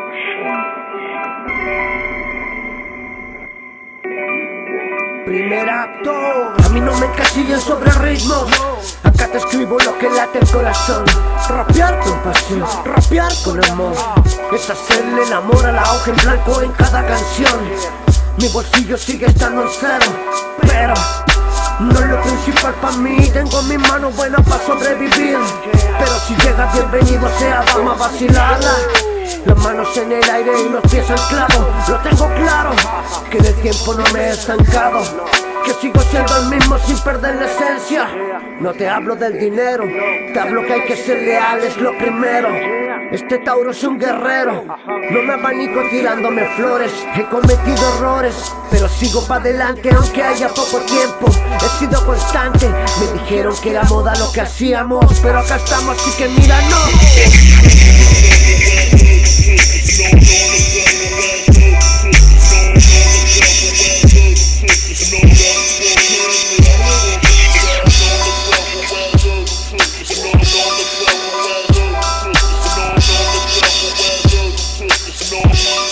Primer acto. A mí no me encasillen sobre ritmos. Acá te escribo lo que late el corazón. Rapear con pasión, rapear con amor. Es hacerle el amor a la hoja en blanco en cada canción. Mi bolsillo sigue estando en cero, pero no es lo principal para mí. Tengo mis manos buenas para sobrevivir, pero si llega bienvenido sea, vamos a vacilarla. Las manos en el aire y los pies anclados. Lo tengo claro, que en el tiempo no me he estancado, que sigo siendo el mismo sin perder la esencia. No te hablo del dinero, te hablo que hay que ser leal, es lo primero. Este Tauro es un guerrero, no me abanico tirándome flores. He cometido errores, pero sigo para adelante aunque haya poco tiempo. He sido constante, me dijeron que era moda lo que hacíamos, pero acá estamos, así que míranos. No.